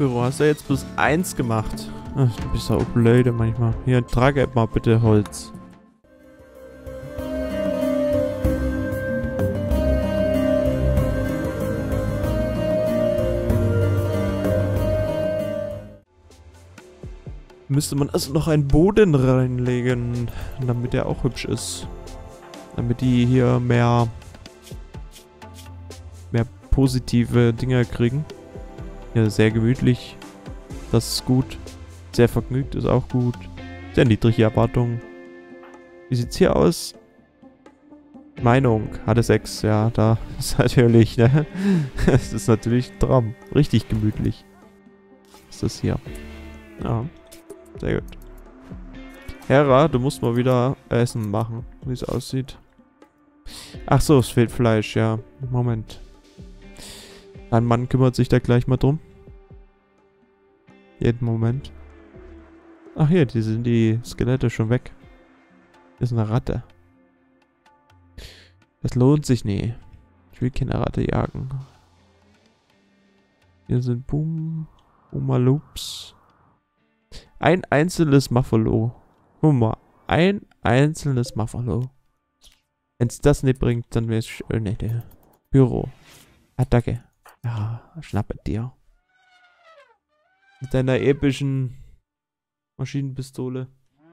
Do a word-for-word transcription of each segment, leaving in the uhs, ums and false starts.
Büro, hast du jetzt bis eins gemacht? Ach, du bist ja auch blöde manchmal. Hier, trage mal bitte Holz. Müsste man also noch einen Boden reinlegen, damit der auch hübsch ist. Damit die hier mehr, mehr positive Dinge kriegen. Ja, sehr gemütlich. Das ist gut. Sehr vergnügt ist auch gut. Sehr niedrige Erwartungen. Wie sieht's hier aus? Meinung. Hatte sechs. Ja, da ist natürlich, ne? Das ist natürlich ein Traum. Richtig gemütlich. Was ist das hier? Ja. Sehr gut. Hera, du musst mal wieder Essen machen, wie es aussieht. Ach so, es fehlt Fleisch, ja. Moment. Ein Mann kümmert sich da gleich mal drum. Jeden Moment. Ach hier, die sind die Skelette schon weg. Das ist eine Ratte. Das lohnt sich nie. Ich will keine Ratte jagen. Hier sind Boom, Umaloops. Ein einzelnes Muffalo. Guck mal, ein einzelnes Muffalo. Wenn es das nicht bringt, dann wäre es schön. Ne, Büro. Attacke. Ja, schnappe dir. Mit deiner epischen Maschinenpistole.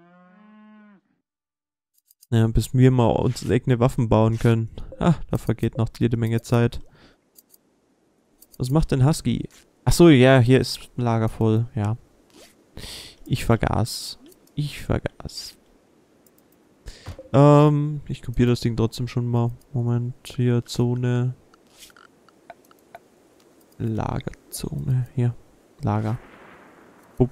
Ja, bis wir mal uns eigene Waffen bauen können. Ah, da vergeht noch jede Menge Zeit. Was macht denn Husky? Achso, ja, hier ist ein Lager voll, ja. Ich vergaß. Ich vergaß. Ähm, ich kopiere das Ding trotzdem schon mal. Moment, hier Zone. Lagerzone. Hier. Lager. Upp.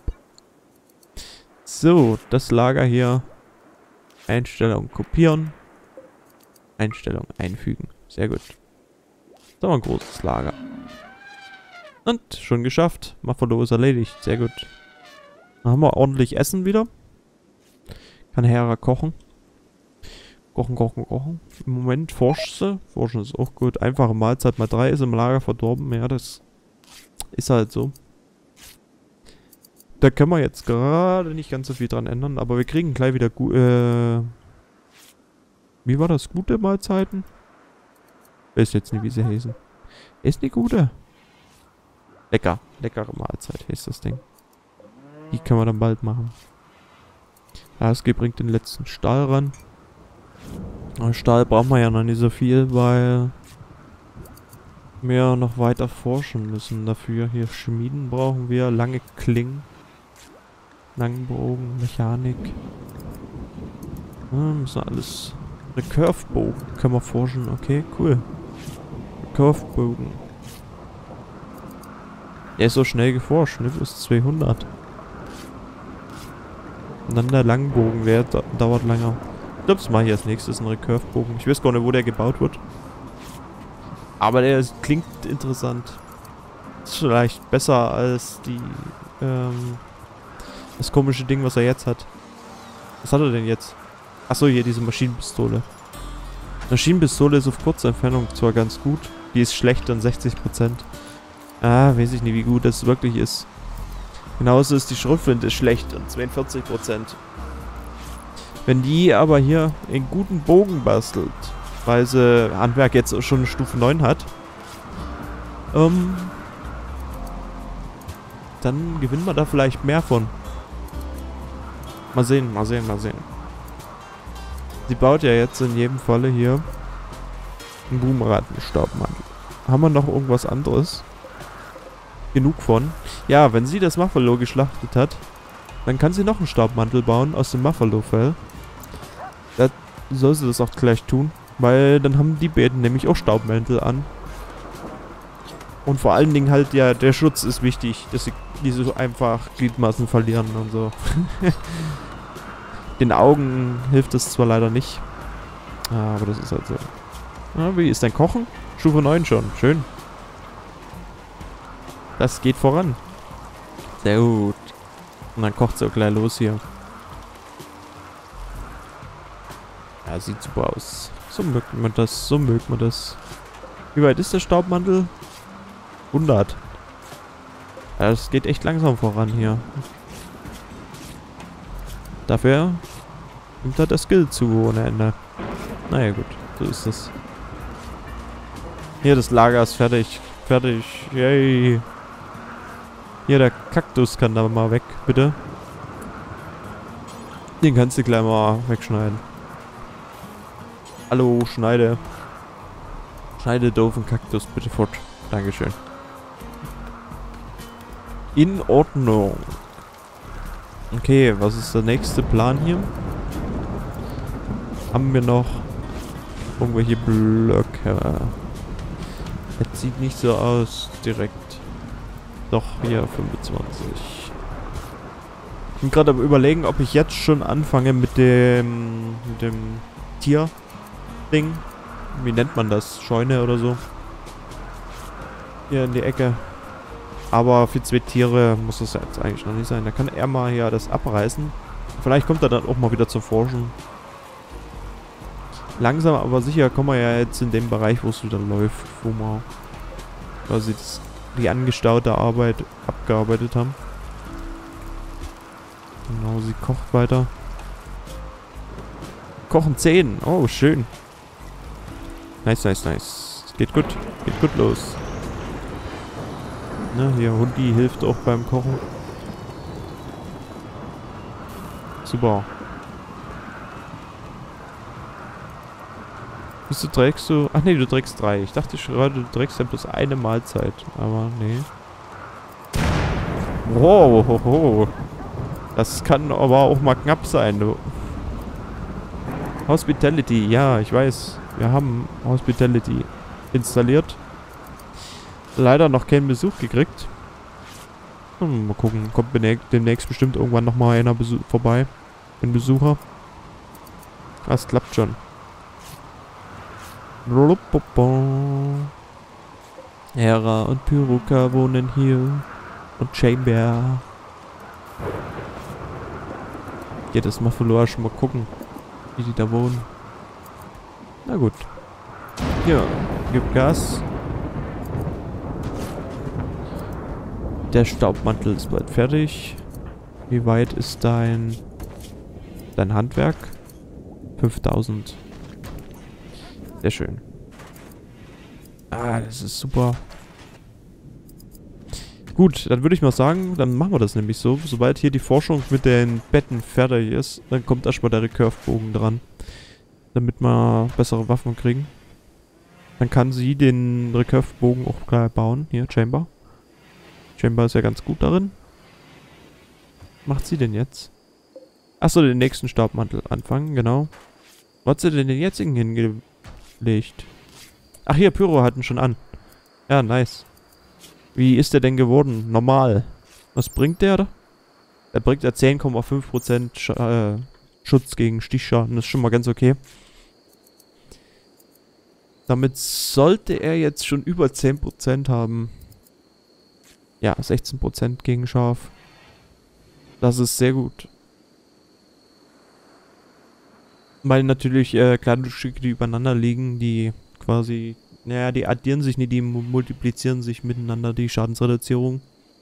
So, das Lager hier. Einstellung kopieren. Einstellung einfügen. Sehr gut. Das war ein großes Lager. Und schon geschafft. Muffalo ist erledigt. Sehr gut. Dann haben wir ordentlich Essen wieder. Kann Hera kochen. Kochen, kochen, kochen. Im Moment forscht sie. Forschen ist auch gut. Einfache Mahlzeit mal drei ist im Lager verdorben. Ja, das ist halt so. Da können wir jetzt gerade nicht ganz so viel dran ändern. Aber wir kriegen gleich wieder gut. Äh, wie war das? Gute Mahlzeiten? Ich weiß jetzt nicht, wie sie heißen. Ist eine gute. Lecker. Leckere Mahlzeit ist das Ding. Die können wir dann bald machen. Husky bringt den letzten Stahl ran. Aber Stahl brauchen wir ja noch nicht so viel, weil wir noch weiter forschen müssen dafür. Hier Schmieden brauchen wir, lange Klingen, Langbogen, Mechanik. Ja, müssen alles. Recurve-Bogen können wir forschen, okay, cool. Recurve-Bogen. Der ist so schnell geforscht, ne? Plus zweihundert. Und dann der Langbogenwert dauert länger. Ich glaube, das mache ich als nächstes, ein Recurve-Bogen. Ich weiß gar nicht, wo der gebaut wird. Aber der ist, klingt interessant. Ist vielleicht besser als die, ähm, das komische Ding, was er jetzt hat. Was hat er denn jetzt? Achso, hier diese Maschinenpistole. Maschinenpistole ist auf kurze Entfernung zwar ganz gut. Die ist schlecht an sechzig Prozent. Ah, weiß ich nicht, wie gut das wirklich ist. Genauso ist die Schrotflinte schlecht und zweiundvierzig Prozent. Wenn die aber hier einen guten Bogen bastelt, weil sie Handwerk jetzt schon Stufe neun hat, ähm, dann gewinnen wir da vielleicht mehr von. Mal sehen, mal sehen, mal sehen. Sie baut ja jetzt in jedem Falle hier einen Boomerang-Staubmantel. Haben wir noch irgendwas anderes? Genug von. Ja, wenn sie das Muffalo geschlachtet hat, dann kann sie noch einen Staubmantel bauen aus dem Muffalo-Fell. Da soll sie das auch gleich tun, weil dann haben die beiden nämlich auch Staubmäntel an. Und vor allen Dingen halt, ja, der Schutz ist wichtig, dass sie diese so einfach Gliedmaßen verlieren und so. Den Augen hilft es zwar leider nicht, aber das ist halt so. Ja, wie ist dein Kochen? Stufe neun schon, schön. Das geht voran. Sehr gut. Und dann kocht es auch gleich los hier. Ja, sieht super aus. So mögt man das, so mögt man das. Wie weit ist der Staubmantel? hundert. Ja, das geht echt langsam voran hier. Dafür nimmt halt das Skill zu ohne Ende. Naja gut, so ist das. Hier, das Lager ist fertig. Fertig. Yay. Hier, der Kaktus kann da mal weg, bitte. Den kannst du gleich mal wegschneiden. Hallo, schneide. Schneide doofen Kaktus bitte fort. Dankeschön. In Ordnung. Okay, was ist der nächste Plan hier? Haben wir noch irgendwelche Blöcke? Das sieht nicht so aus direkt. Doch, hier fünfundzwanzig. Ich bin gerade am Überlegen, ob ich jetzt schon anfange mit dem, mit dem Tier-Ding. Wie nennt man das? Scheune oder so. Hier in die Ecke. Aber für zwei Tiere muss das jetzt eigentlich noch nicht sein. Da kann er mal hier das abreißen. Vielleicht kommt er dann auch mal wieder zum Forschen. Langsam aber sicher kommen wir ja jetzt in den Bereich, wo es wieder läuft. Wo wir quasi das, die angestaute Arbeit abgearbeitet haben. Genau, sie kocht weiter. Kochen zehn. Oh, schön. Nice, nice, nice. Geht gut. Geht gut los. Ne, hier, Hundi hilft auch beim Kochen. Super. Wieso trägst du... Ach nee, du trägst drei. Ich dachte gerade, du trägst ja bloß eine Mahlzeit. Aber nee. Wow, ho, ho. Das kann aber auch mal knapp sein, du. Hospitality, ja, ich weiß. Wir haben Hospitality installiert. Leider noch keinen Besuch gekriegt. Hm, mal gucken, kommt demnächst bestimmt irgendwann nochmal einer Besuch vorbei. Ein Besucher. Das klappt schon. Hera und Pyruka wohnen hier. Und Chamber. Ja, das mal verloren, schon mal gucken, wie die da wohnen. Na gut. Ja, gib Gas. Der Staubmantel ist bald fertig. Wie weit ist dein dein Handwerk? fünftausend. Sehr schön. Ah, das ist super. Gut, dann würde ich mal sagen, dann machen wir das nämlich so. Sobald hier die Forschung mit den Betten fertig ist, dann kommt erstmal der Recurve-Bogen dran. Damit wir bessere Waffen kriegen. Dann kann sie den Recurve-Bogen auch gleich bauen. Hier, Chamber. Chamber ist ja ganz gut darin. Was macht sie denn jetzt? Achso, den nächsten Staubmantel anfangen, genau. Wo hat sie denn den jetzigen hingelegt? Ach hier, Pyro hatten schon an. Ja, nice. Wie ist der denn geworden? Normal. Was bringt der da? Der bringt ja zehn Komma fünf Prozent Sch äh, Schutz gegen Stichschaden. Das ist schon mal ganz okay. Damit sollte er jetzt schon über zehn Prozent haben. Ja, sechzehn Prozent gegen Scharf. Das ist sehr gut. Weil natürlich äh, Kleidungsstücke, die übereinander liegen, die quasi... Naja, die addieren sich nicht, die multiplizieren sich miteinander, die Schadensreduzierung.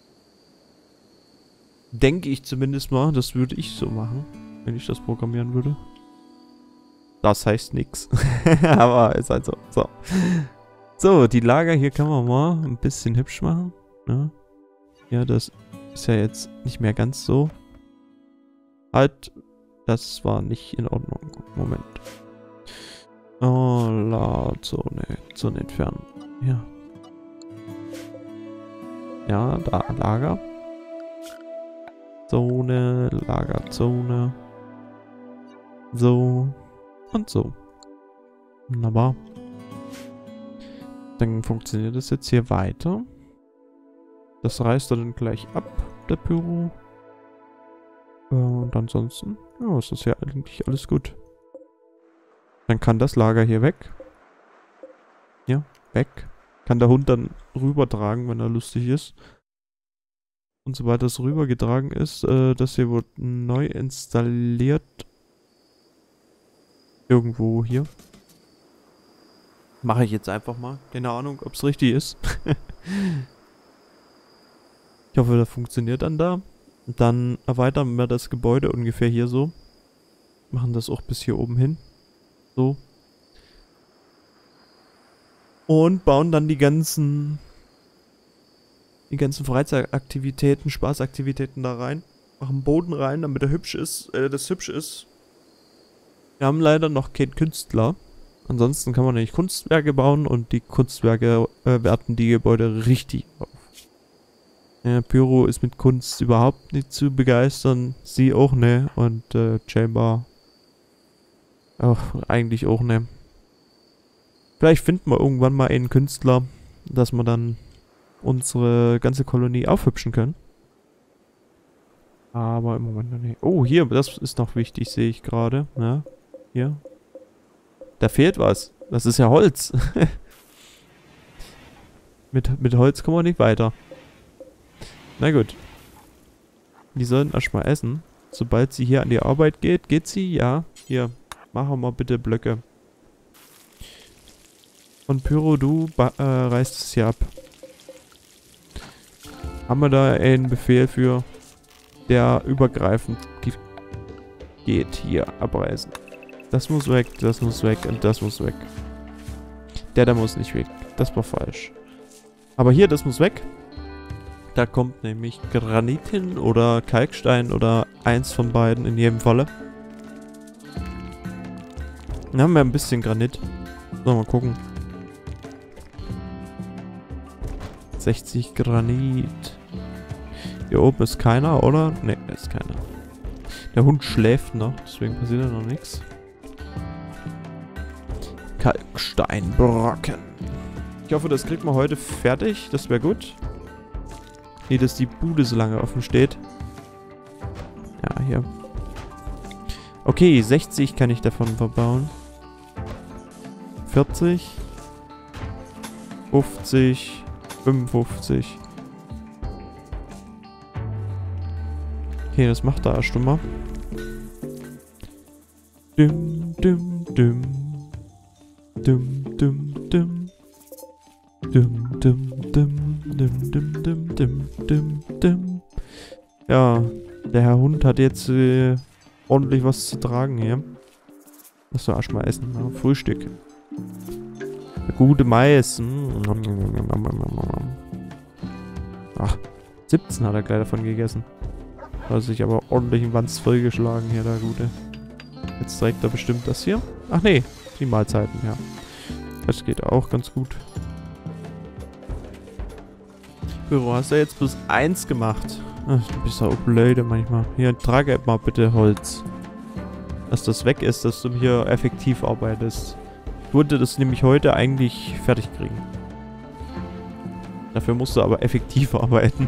Denke ich zumindest mal, das würde ich so machen, wenn ich das programmieren würde. Das heißt nix. Aber ist halt so. So. So, die Lager hier kann man mal ein bisschen hübsch machen. Ja, ja, das ist ja jetzt nicht mehr ganz so. Halt, das war nicht in Ordnung. Moment. Oh, la, Zone, Zone entfernen. Ja. Ja, da, Lager. Zone, Lagerzone. So. Und so. Wunderbar. Dann funktioniert das jetzt hier weiter. Das reißt er dann gleich ab, der Pyro. Und ansonsten, ja, ist das ja eigentlich alles gut. Dann kann das Lager hier weg. Ja, weg. Kann der Hund dann rübertragen, wenn er lustig ist. Und sobald das rübergetragen ist, äh, das hier wird neu installiert. Irgendwo hier. Mache ich jetzt einfach mal. Keine Ahnung, ob es richtig ist. Ich hoffe, das funktioniert dann da. Und dann erweitern wir das Gebäude ungefähr hier so. Machen das auch bis hier oben hin. So. Und bauen dann die ganzen... Die ganzen Freizeitaktivitäten, Spaßaktivitäten da rein. Machen Boden rein, damit er hübsch ist, äh, das hübsch ist. Wir haben leider noch keinen Künstler. Ansonsten kann man nämlich Kunstwerke bauen und die Kunstwerke äh, werten die Gebäude richtig auf. Ja, Pyro ist mit Kunst überhaupt nicht zu begeistern. Sie auch ne. Und äh, Chamber auch eigentlich auch ne. Vielleicht finden wir irgendwann mal einen Künstler, dass wir dann unsere ganze Kolonie aufhübschen können. Aber im Moment noch nicht. Oh, hier, das ist noch wichtig, sehe ich gerade. Ja, hier. Da fehlt was. Das ist ja Holz. mit, mit Holz kommen wir nicht weiter. Na gut. Die sollen erstmal essen. Sobald sie hier an die Arbeit geht, geht sie? Ja. Hier, machen wir bitte Blöcke. Und Pyro, du äh, reißt es hier ab. Haben wir da einen Befehl für, der übergreifend geht? Hier, abreißen. Das muss weg, das muss weg und das muss weg. Der da muss nicht weg. Das war falsch. Aber hier, das muss weg. Da kommt nämlich Granit hin oder Kalkstein oder eins von beiden in jedem Falle. Dann haben wir ein bisschen Granit. So, mal gucken. sechzig Granit. Hier oben ist keiner, oder? Ne, da ist keiner. Der Hund schläft noch, deswegen passiert ja noch nichts. Kalksteinbrocken. Ich hoffe, das kriegt man heute fertig. Das wäre gut. Nee, dass die Bude so lange offen steht. Ja, hier. Okay, sechzig kann ich davon verbauen. vierzig. fünfzig. fünfundfünfzig. Okay, das macht er erst mal. Dum, dum, dum. Dum, dum, dum. Dum, dum, dum. Dum, dum, dum, dum, dum, dum. Ja, der Herr Hund hat jetzt äh, ordentlich was zu tragen hier. Lass doch erstmal essen. Ne? Frühstück. Der gute Mais. Ach, siebzehn hat er gleich davon gegessen. Hat sich aber ordentlich im Wanz vollgeschlagen hier, der Gute. Jetzt trägt er bestimmt das hier. Ach nee, die Mahlzeiten, ja. Das geht auch ganz gut. Büro, hast du jetzt plus eins gemacht? Ach, du bist ja auch blöde manchmal. Hier, trage mal bitte Holz. Dass das weg ist, dass du hier effektiv arbeitest. Ich wollte das nämlich heute eigentlich fertig kriegen. Dafür musst du aber effektiv arbeiten.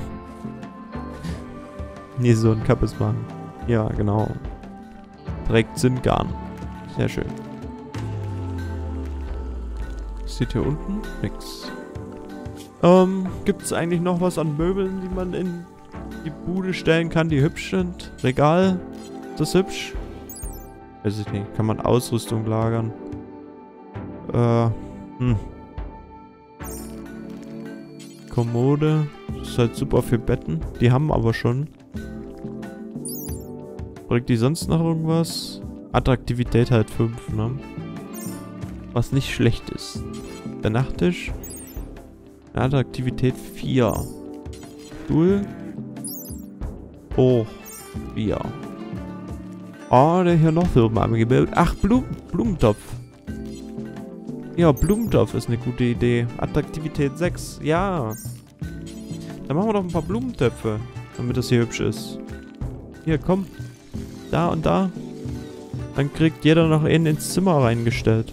Nee, so ein Kappes machen. Ja, genau. Trägt Zinngarn. Sehr schön. Steht hier unten? Nix. Ähm, gibt es eigentlich noch was an Möbeln, die man in die Bude stellen kann, die hübsch sind? Regal? Ist das hübsch? Weiß ich nicht. Kann man Ausrüstung lagern? Äh, hm. Kommode. Das ist halt super für Betten. Die haben aber schon. Bringt die sonst noch irgendwas? Attraktivität halt fünf, ne? Was nicht schlecht ist. Der Nachttisch. Attraktivität vier. Stuhl. Oh. vier. Oh, der hier noch Firma angebildet. Ach, Blum Blumentopf. Ja, Blumentopf ist eine gute Idee. Attraktivität sechs. Ja. Dann machen wir doch ein paar Blumentöpfe, damit das hier hübsch ist. Hier, komm. Da und da. Dann kriegt jeder noch einen ins Zimmer reingestellt.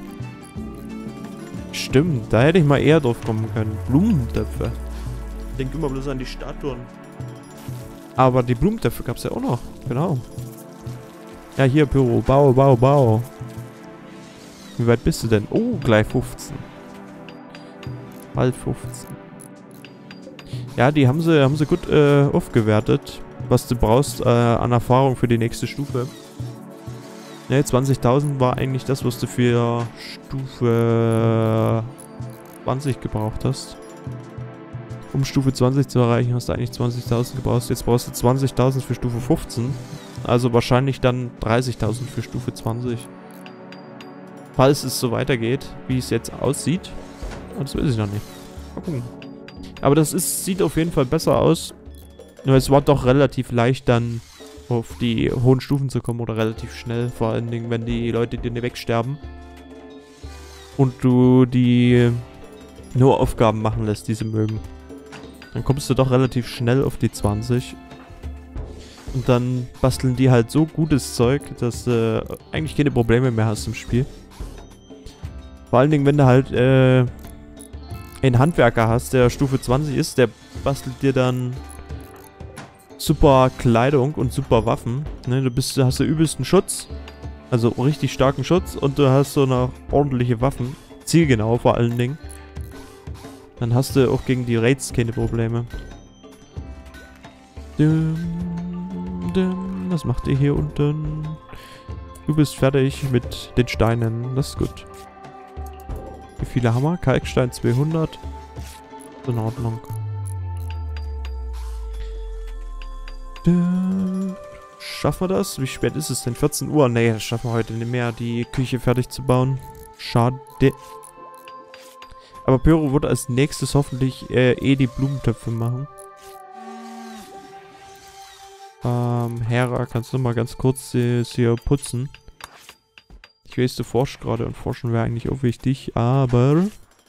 Stimmt, da hätte ich mal eher drauf kommen können. Blumentöpfe. Ich denke immer bloß an die Statuen. Aber die Blumentöpfe gab es ja auch noch. Genau. Ja, hier, Pyro. Bau, bau, bau. Wie weit bist du denn? Oh, gleich fünfzehn. Bald fünfzehn. Ja, die haben sie, haben sie gut äh, aufgewertet. Was du brauchst äh, an Erfahrung für die nächste Stufe. Ne, zwanzigtausend war eigentlich das, was du für Stufe zwanzig gebraucht hast. um Stufe zwanzig zu erreichen, hast du eigentlich zwanzigtausend gebraucht. Jetzt brauchst du zwanzigtausend für Stufe fünfzehn. Also wahrscheinlich dann dreißigtausend für Stufe zwanzig. Falls es so weitergeht, wie es jetzt aussieht. Das weiß ich noch nicht. Mal gucken. Aber das ist, sieht auf jeden Fall besser aus. Nur es war doch relativ leicht dann auf die hohen Stufen zu kommen oder relativ schnell. Vor allen Dingen, wenn die Leute dir wegsterben. Und du die nur Aufgaben machen lässt, die sie mögen. Dann kommst du doch relativ schnell auf die zwanzig. Und dann basteln die halt so gutes Zeug, dass du äh, eigentlich keine Probleme mehr hast im Spiel. Vor allen Dingen, wenn du halt äh, einen Handwerker hast, der Stufe zwanzig ist, der bastelt dir dann super Kleidung und super Waffen. Ne, du bist, hast den übelsten Schutz, also richtig starken Schutz, und du hast so noch ordentliche Waffen. Zielgenau vor allen Dingen. Dann hast du auch gegen die Raids keine Probleme. Was macht ihr hier unten? Du bist fertig mit den Steinen. Das ist gut. Wie viele haben wir? Kalkstein zweihundert. In Ordnung. Schaffen wir das? Wie spät ist es denn? vierzehn Uhr? Nee, das schaffen wir heute nicht mehr, die Küche fertig zu bauen. Schade. Aber Pyro wird als nächstes hoffentlich äh, eh die Blumentöpfe machen. Ähm, Hera, kannst du mal ganz kurz das hier putzen? Ich weiß, du forschst gerade und forschen wäre eigentlich auch wichtig, aber...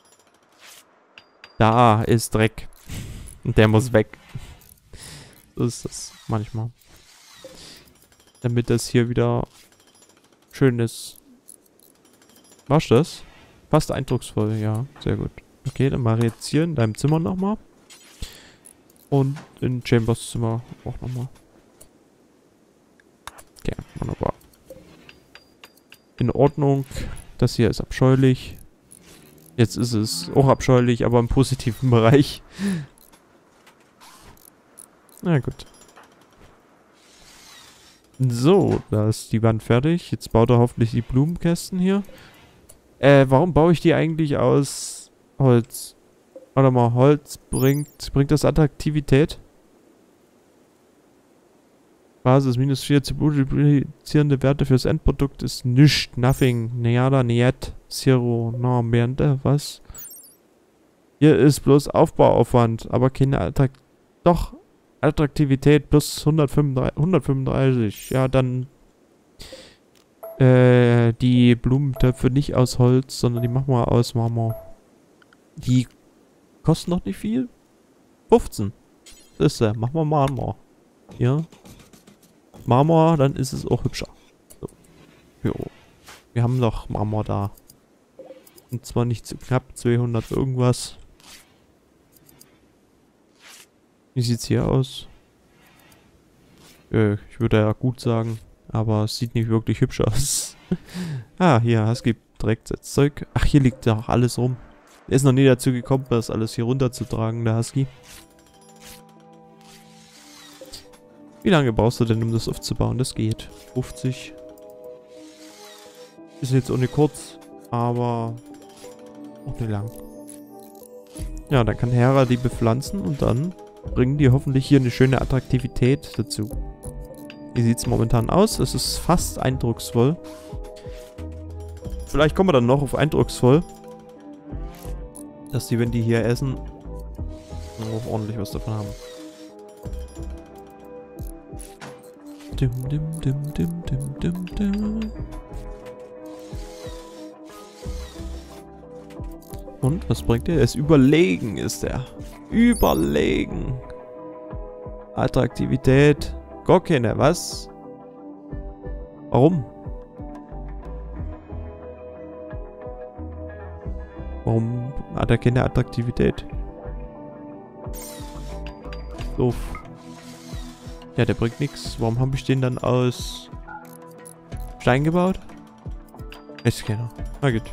Da ist Dreck. Und der muss weg. So ist das manchmal. Damit das hier wieder schön ist. War's das? Fast eindrucksvoll, ja. Sehr gut. Okay, dann mache ich jetzt hier in deinem Zimmer nochmal. Und in Chambers Zimmer auch nochmal. Okay, wunderbar. In Ordnung. Das hier ist abscheulich. Jetzt ist es auch abscheulich, aber im positiven Bereich. Na gut. So, da ist die Wand fertig. Jetzt baut er hoffentlich die Blumenkästen hier. Äh, warum baue ich die eigentlich aus Holz? Warte mal, Holz bringt... Bringt das Attraktivität? Basis minus vier zu multiplizierende Werte fürs Endprodukt ist nichts. Nothing. Nada, niet. Zero. No, Mernte. Was? Hier ist bloß Aufbauaufwand, aber keine Attrakt... Doch. Attraktivität plus hundertfünfunddreißig. hundertfünfunddreißig. Ja, dann... Äh, die Blumentöpfe nicht aus Holz, sondern die machen wir aus Marmor. Die kosten noch nicht viel. fünfzehn. Das ist ja, machen wir Marmor. Ja. Marmor, dann ist es auch hübscher. So. Jo. Wir haben noch Marmor da. Und zwar nicht zu knapp, zweihundert irgendwas. Wie sieht's hier aus? Äh, ich würde ja gut sagen. Aber es sieht nicht wirklich hübsch aus. Ah, hier, es gibt direkt das Zeug. Ach, hier liegt ja auch alles rum. Er ist noch nie dazu gekommen, das alles hier runterzutragen, der Husky. Wie lange brauchst du denn, um das aufzubauen? Das geht. fünfzig. Ist jetzt auch nicht kurz, aber auch nicht lang. Ja, dann kann Hera die bepflanzen und dann bringen die hoffentlich hier eine schöne Attraktivität dazu. Wie sieht es momentan aus? Es ist fast eindrucksvoll. Vielleicht kommen wir dann noch auf eindrucksvoll. Dass die, wenn die hier essen, auch ordentlich was davon haben. Dim, dim, dim, dim, dim, dim, dim. Und, was bringt der? Er ist überlegen, ist er. Überlegen. Attraktivität. Gar keine, was? Warum? Warum hat er keine Attraktivität? Doof. Ja, der bringt nichts. Warum habe ich den dann aus Stein gebaut? Weiß keiner. Na gut.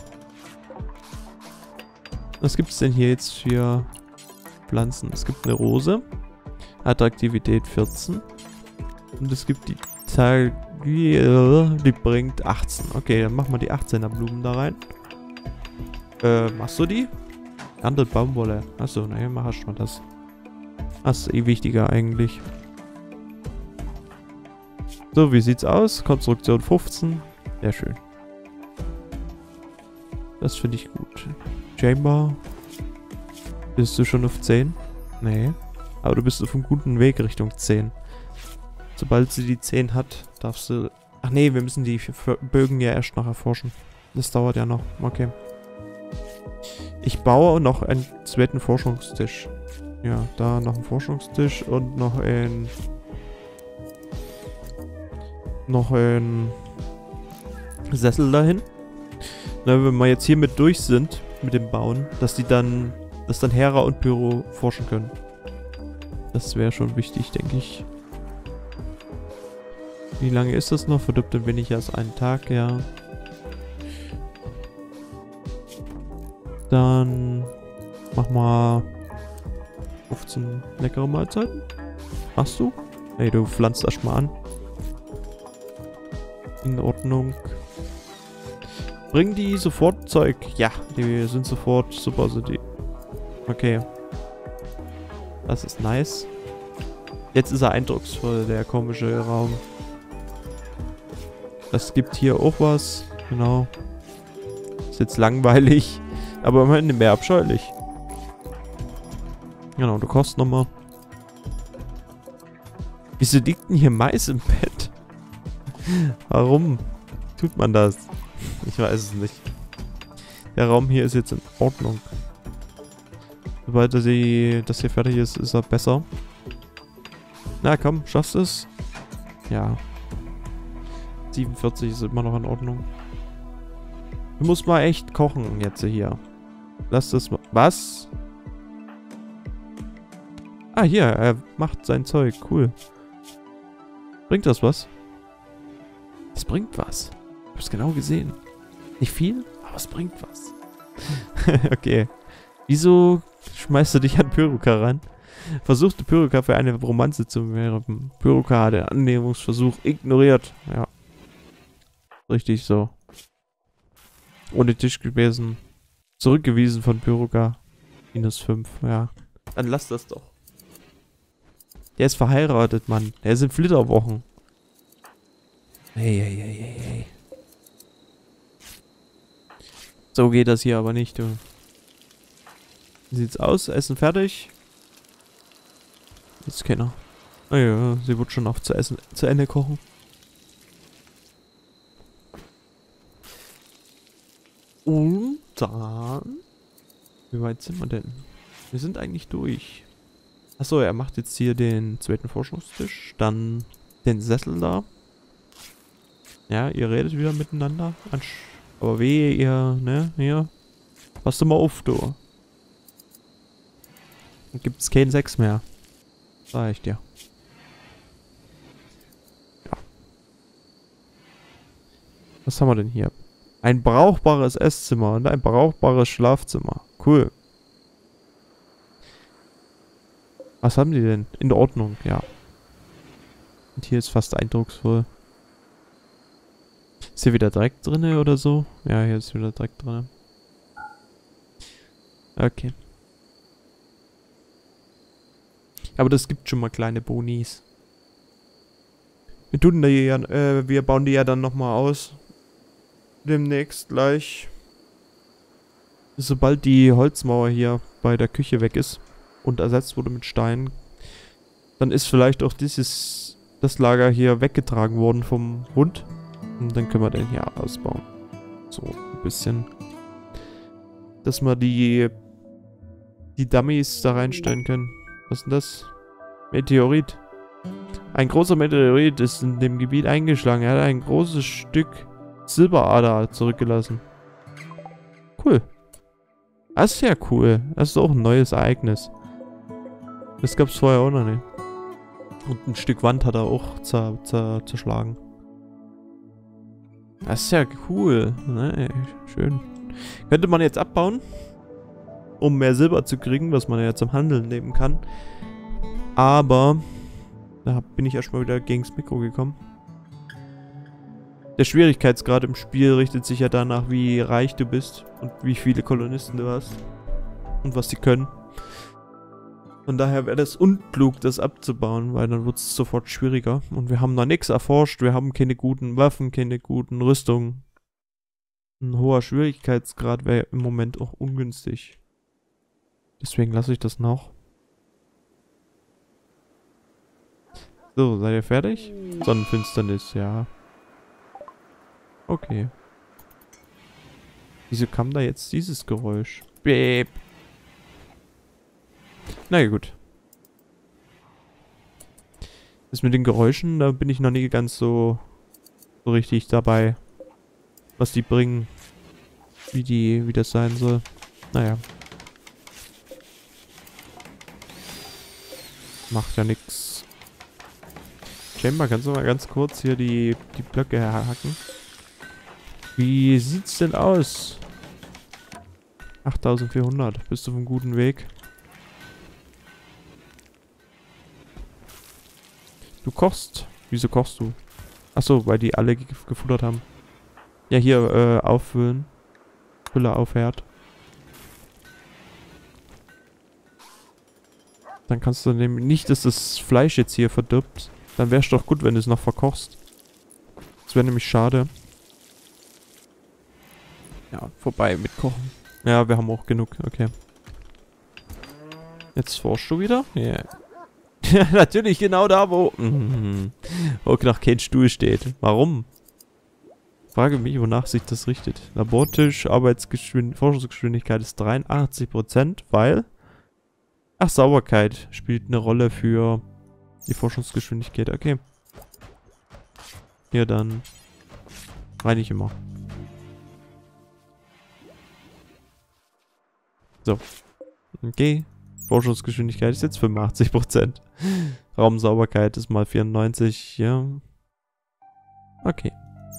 Was gibt es denn hier jetzt für Pflanzen? Es gibt eine Rose. Attraktivität vierzehn. Und es gibt die Tagier, die bringt achtzehn. Okay, dann machen wir die achtzehner Blumen da rein. Äh, machst du die? Handelt Baumwolle. Achso, naja, mach ich mal das. Das ist eh wichtiger eigentlich. So, wie sieht's aus? Konstruktion fünfzehn. Sehr schön. Das finde ich gut. Chamber. Bist du schon auf zehn? Nee. Aber du bist auf einem guten Weg Richtung zehn. Sobald sie die zehn hat, darfst du... Ach nee, wir müssen die Bögen ja erst noch erforschen. Das dauert ja noch. Okay. Ich baue noch einen zweiten Forschungstisch. Ja, da noch einen Forschungstisch und noch ein... Noch ein... Sessel dahin. Na, wenn wir jetzt hiermit durch sind, mit dem Bauen, dass die dann... Dass dann Hera und Pyro forschen können. Das wäre schon wichtig, denke ich. Wie lange ist das noch? Verdirbt dann weniger als einen Tag, ja. Dann mach mal fünfzehn leckere Mahlzeiten. Machst du? Hey, du pflanzt erst mal an. In Ordnung. Bringen die sofort Zeug? Ja, die sind sofort super, sind die. Okay. Das ist nice. Jetzt ist er eindrucksvoll, der komische Raum. Es gibt hier auch was. Genau. Ist jetzt langweilig. Aber immerhin nicht mehr abscheulich. Genau, du kochst nochmal. Wieso liegt denn hier Mais im Bett? Warum tut man das? Ich weiß es nicht. Der Raum hier ist jetzt in Ordnung. Sobald das hier fertig ist, ist er besser. Na komm, schaffst du es? Ja. siebenundvierzig ist immer noch in Ordnung. Du musst mal echt kochen jetzt hier. Lass das mal... Was? Ah, hier. Er macht sein Zeug. Cool. Bringt das was? Es bringt was. Ich hab's genau gesehen. Nicht viel, aber es bringt was. Okay. Wieso schmeißt du dich an Pyroka ran? Versuchte Pyroka für eine Romanze zu werben. Pyroka hat den Annäherungsversuch ignoriert. Ja. Richtig so. Ohne Tisch gewesen. Zurückgewiesen von Pyroka. Minus fünf, ja. Dann lass das doch. Der ist verheiratet, Mann. Der ist in Flitterwochen. Hey, hey, hey, hey, hey. So geht das hier aber nicht, du. Wie sieht's aus? Essen fertig? Jetzt keiner. Ah ja, sie wird schon auf zu essen, zu Ende kochen. Und dann... Wie weit sind wir denn? Wir sind eigentlich durch. Achso, er macht jetzt hier den zweiten Forschungstisch. Dann den Sessel da. Ja, ihr redet wieder miteinander. Aber wehe, ihr, ne, hier. Pass du mal auf, du. Dann gibt's keinen Sex mehr. Sag ich dir. Ja. Was haben wir denn hier? Ein brauchbares Esszimmer und ein brauchbares Schlafzimmer. Cool. Was haben die denn? In Ordnung, ja. Und hier ist fast eindrucksvoll. Ist hier wieder Dreck drinne oder so? Ja, hier ist wieder Dreck drinne. Okay. Aber das gibt schon mal kleine Bonis. Wir tun die ja, äh, wir bauen die ja dann nochmal aus. Demnächst gleich. Sobald die Holzmauer hier bei der Küche weg ist und ersetzt wurde mit Stein, dann ist vielleicht auch dieses, das Lager hier weggetragen worden vom Hund. Und dann können wir den hier ausbauen. So, ein bisschen. Dass wir die, die Dummies da reinstellen können. Was ist denn das? Meteorit. Ein großer Meteorit ist in dem Gebiet eingeschlagen. Er hat ein großes Stück Silberader zurückgelassen. Cool. Das ist ja cool. Das ist auch ein neues Ereignis. Das gab es vorher auch noch nicht. Und ein Stück Wand hat er auch zer zer zerschlagen. Das ist ja cool. Ne? Schön. Könnte man jetzt abbauen, um mehr Silber zu kriegen, was man ja zum Handeln nehmen kann. Aber da bin ich erstmal wieder gegen das Mikro gekommen. Der Schwierigkeitsgrad im Spiel richtet sich ja danach, wie reich du bist und wie viele Kolonisten du hast und was sie können. Von daher wäre das unklug, das abzubauen, weil dann wird es sofort schwieriger. Und wir haben noch nichts erforscht, wir haben keine guten Waffen, keine guten Rüstungen. Ein hoher Schwierigkeitsgrad wäre im Moment auch ungünstig. Deswegen lasse ich das noch. So, seid ihr fertig? Sonnenfinsternis, ja. Okay. Wieso kam da jetzt dieses Geräusch? Beep. Na ja, gut. Das mit den Geräuschen, da bin ich noch nie ganz so, so richtig dabei. Was die bringen. Wie die, wie das sein soll. Naja. Macht ja nix. Chamber, kannst du mal ganz kurz hier die, die Blöcke herhacken? Wie sieht's denn aus? achttausendvierhundert. Bist du auf einem guten Weg? Du kochst. Wieso kochst du? Achso, weil die alle ge gefuttert haben. Ja, hier, äh, auffüllen. Fülle auf Herd. Dann kannst du nämlich nicht, dass das Fleisch jetzt hier verdirbt. Dann wär's doch gut, wenn du es noch verkochst. Das wäre nämlich schade. Ja, vorbei mit Kochen. Ja, wir haben auch genug. Okay. Jetzt forschst du wieder? Ja. Yeah. Natürlich genau da, wo... Mm, wo noch kein Stuhl steht. Warum? Frage mich, wonach sich das richtet. Labortisch, Arbeitsgeschwindigkeit, Forschungsgeschwindigkeit ist dreiundachtzig Prozent, weil... Ach, Sauberkeit spielt eine Rolle für die Forschungsgeschwindigkeit. Okay. Hier dann... Rein ich immer. So. Okay. Forschungsgeschwindigkeit ist jetzt fünfundachtzig Prozent. Raumsauberkeit ist mal vierundneunzig. Ja. Okay.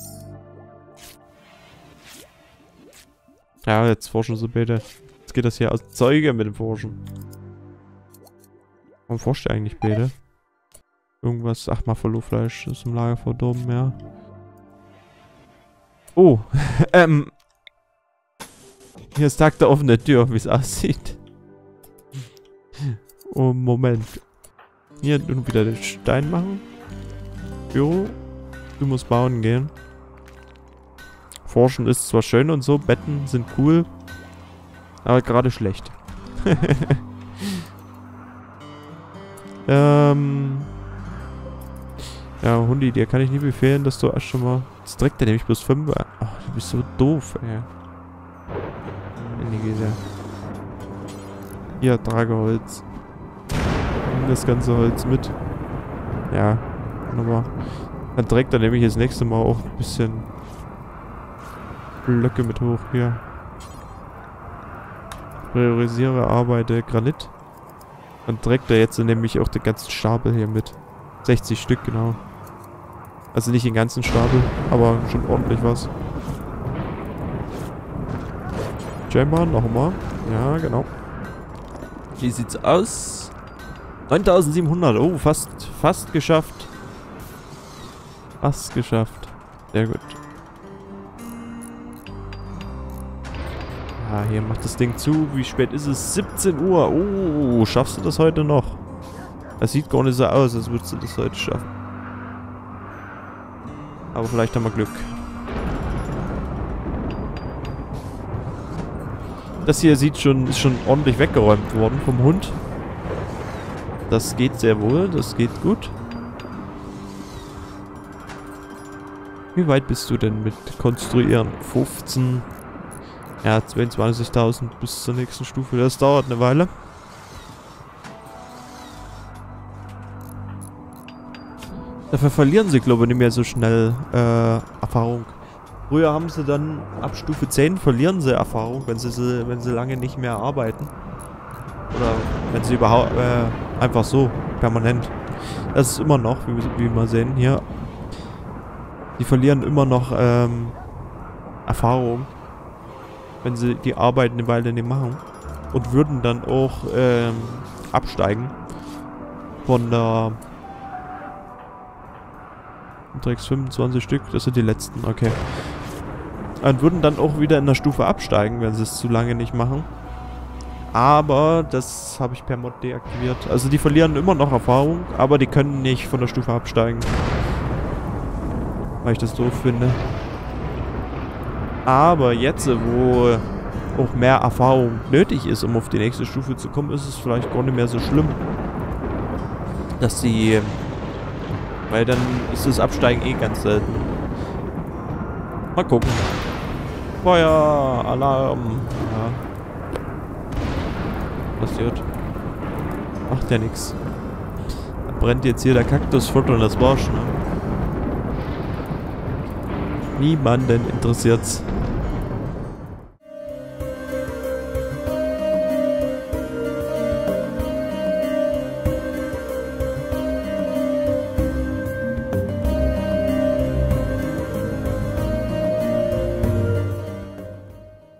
Ja, jetzt forschen sie bitte. Jetzt geht das hier aus Zeuge mit dem Forschen. Warum forscht ihr eigentlich bitte? Irgendwas. Ach, Buffalo-Fleisch ist im Lager verdorben, ja. Oh. ähm. Hier ist Tag der offenen Tür, wie es aussieht. Oh, Moment. Hier nun wieder den Stein machen. Büro. Du musst bauen gehen. Forschen ist zwar schön und so, Betten sind cool. Aber gerade schlecht. ähm. Ja, Hundi, dir kann ich nie befehlen, dass du erst schon mal... Jetzt trägt der nämlich bloß fünf. Ach, du bist so doof, ey. Hier, trage Holz. Nimm das ganze Holz mit. Ja, wunderbar. Dann trägt er nämlich das nächste Mal auch ein bisschen Blöcke mit hoch hier. Priorisiere, arbeite Granit. Dann trägt er jetzt nämlich auch den ganzen Stapel hier mit. sechzig Stück, genau. Also nicht den ganzen Stapel, aber schon ordentlich was. Chamber, nochmal. Ja, genau. Wie sieht's aus? neuntausendsiebenhundert. Oh, fast, fast geschafft. Fast geschafft. Sehr gut. Ja, hier macht das Ding zu. Wie spät ist es? siebzehn Uhr. Oh, schaffst du das heute noch? Das sieht gar nicht so aus, als würdest du das heute schaffen. Aber vielleicht haben wir Glück. Das hier sieht schon, ist schon ordentlich weggeräumt worden vom Hund. Das geht sehr wohl, das geht gut. Wie weit bist du denn mit Konstruieren? fünfzehn. Ja, zweiundzwanzigtausend bis zur nächsten Stufe. Das dauert eine Weile. Dafür verlieren sie, glaube ich, nicht mehr so schnell äh, Erfahrung. Früher haben sie dann ab Stufe zehn verlieren sie Erfahrung, wenn sie, wenn sie lange nicht mehr arbeiten. Oder wenn sie überhaupt äh, einfach so permanent. Das ist immer noch, wie, wie wir sehen hier. Die verlieren immer noch ähm, Erfahrung, wenn sie die Arbeit eine Weile nicht machen. Und würden dann auch ähm, absteigen von der... Du trägst fünfundzwanzig Stück, das sind die letzten, okay. Und würden dann auch wieder in der Stufe absteigen, wenn sie es zu lange nicht machen. Aber das habe ich per Mod deaktiviert. Also die verlieren immer noch Erfahrung, aber die können nicht von der Stufe absteigen. Weil ich das doof finde. Aber jetzt, wo auch mehr Erfahrung nötig ist, um auf die nächste Stufe zu kommen, ist es vielleicht gar nicht mehr so schlimm. Dass sie... Weil dann ist das Absteigen eh ganz selten. Mal gucken. Feuer, Alarm. Ja. Passiert. Macht ja nichts. Da brennt jetzt hier der Kaktusfurt und das war's, ne? Niemanden interessiert's.